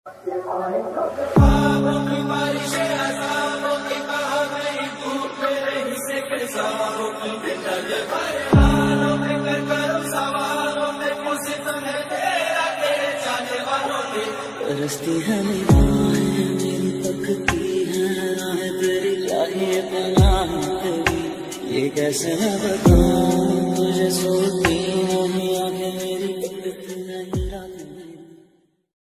रस्ती है निगाहें मेरी तकती है राहें तेरी चाहिए पनाह तेरी ये कैसे मैं बताऊं तुझे सोती हूँ आंखें